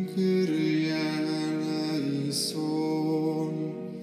Kyrie eleison.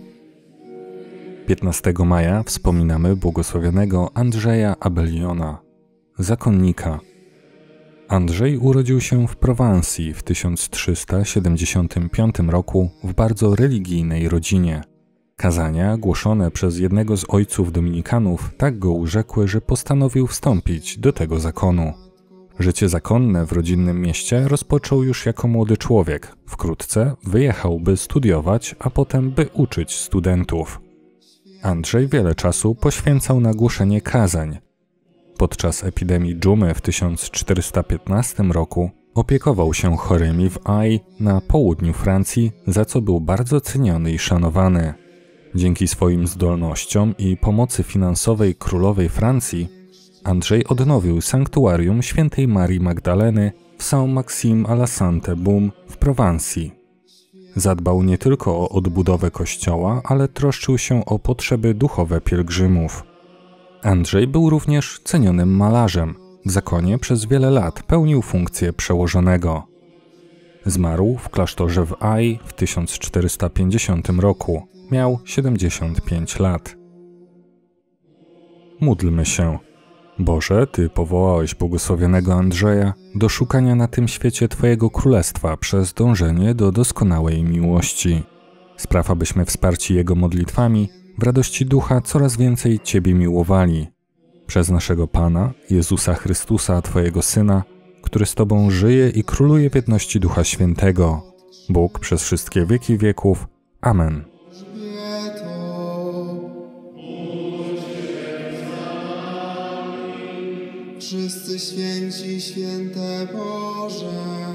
15 maja wspominamy błogosławionego Andrzeja Abeliona, zakonnika. Andrzej urodził się w Prowansji w 1375 roku w bardzo religijnej rodzinie. Kazania głoszone przez jednego z ojców dominikanów tak go urzekły, że postanowił wstąpić do tego zakonu. Życie zakonne w rodzinnym mieście rozpoczął już jako młody człowiek. Wkrótce wyjechał, by studiować, a potem by uczyć studentów. Andrzej wiele czasu poświęcał na głoszenie kazań. Podczas epidemii dżumy w 1415 roku opiekował się chorymi w Ai na południu Francji, za co był bardzo ceniony i szanowany. Dzięki swoim zdolnościom i pomocy finansowej królowej Francji, Andrzej odnowił sanktuarium świętej Marii Magdaleny w Saint-Maxime-à-la-Sainte-Baume w Prowansji. Zadbał nie tylko o odbudowę kościoła, ale troszczył się o potrzeby duchowe pielgrzymów. Andrzej był również cenionym malarzem. W zakonie przez wiele lat pełnił funkcję przełożonego. Zmarł w klasztorze w Ai w 1450 roku. Miał 75 lat. Módlmy się. Boże, Ty powołałeś błogosławionego Andrzeja do szukania na tym świecie Twojego Królestwa przez dążenie do doskonałej miłości. Spraw, abyśmy wsparci Jego modlitwami w radości ducha coraz więcej Ciebie miłowali. Przez naszego Pana, Jezusa Chrystusa, Twojego Syna, który z Tobą żyje i króluje w jedności Ducha Świętego. Bóg przez wszystkie wieki wieków. Amen. Wszyscy święci, święte Boże.